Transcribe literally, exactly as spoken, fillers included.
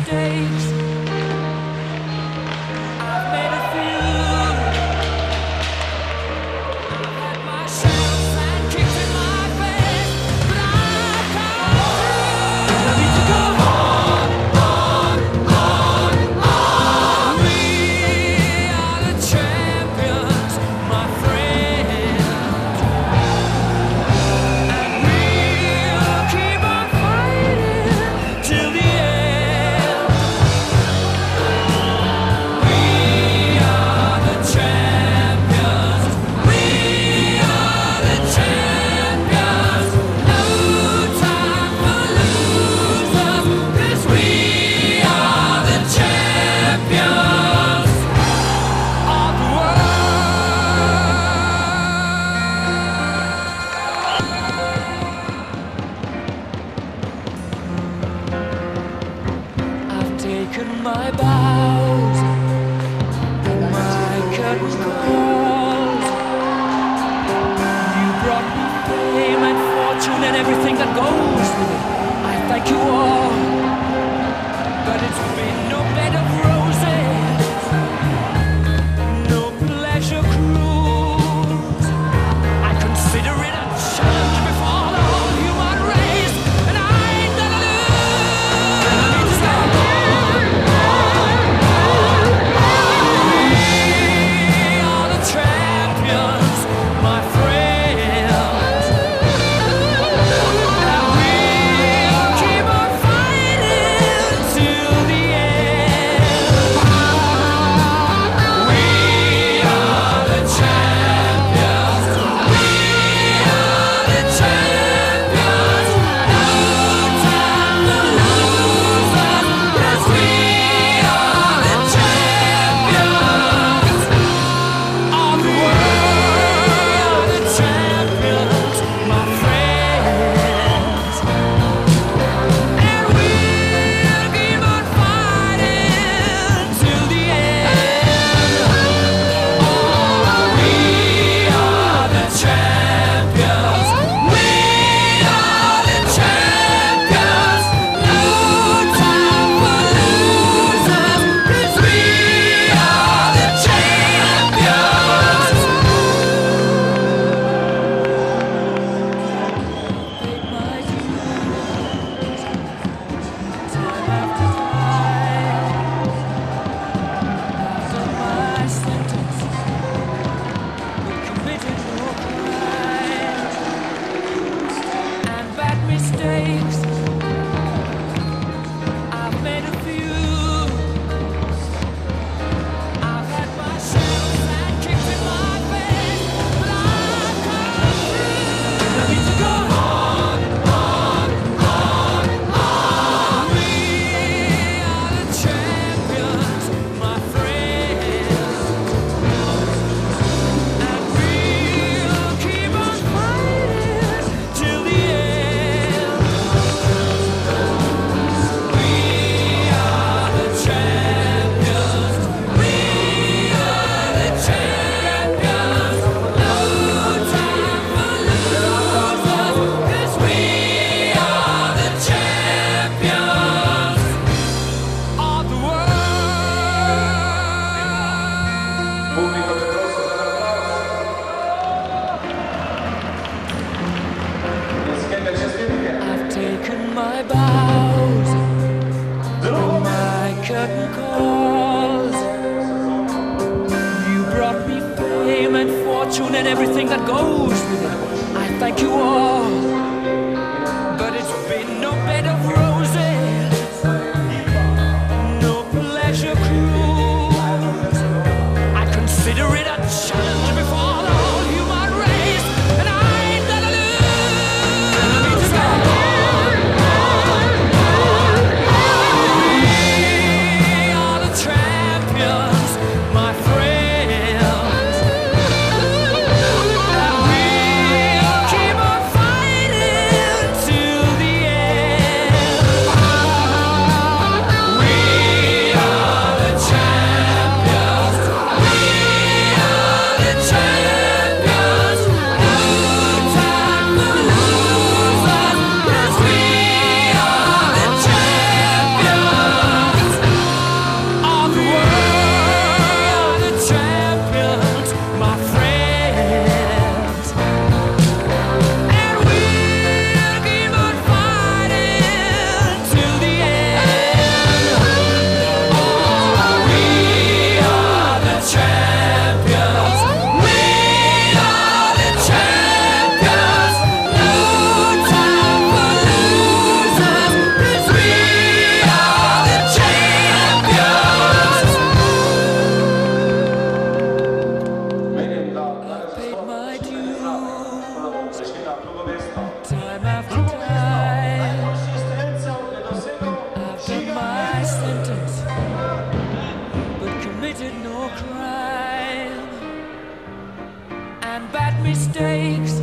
mistakes. I've made a few. I've had my shadows and kicks in my face, but I've come through. I need to go on, on, on, on. We are the champions, my friend, and we'll keep on fighting till the end. We are the champions. We are the champions. No time for losers, 'cause we are the champions of the world. I've taken my bows, my curtain calls. You brought me fame and fortune and everything that goes with it. I thank you all, but it's been no bed of roses, no pleasure cruise. I consider it a challenge before the whole human race, and I ain't gonna lose. We are the champions, my friends, and we'll keep on fighting till the end. We are the champions. We are the champions. No time for losers, 'cause we are the champions of the world. The champions, my friends, and we'll keep on fighting till the end. Oh, we are the champions. We are the champions. No time for losers, 'cause we are the champions. Paid my dues time after time. After my sentence, we committed no crime and bad mistakes. I've made a few. I've had my shadows and kicks in my face, but I've come through. I need to go on, on, on, on. We are the champions, my friends, and we'll keep on fighting till the end. We are the champions. We are the champions. No time for losers, 'cause we are the champions of the world. Pubblico detrosso dall'applauso. Le schede ciascuna. I've taken my bows, my curtain calls. You brought me fame and fortune and everything that goes with it. I thank you all, but it's been no bed of roses, no pleasure cruise. I consider it a challenge before the whole human race, and I ain't gonna lose. We are the champions, my friends, and we'll keep on fighting mistakes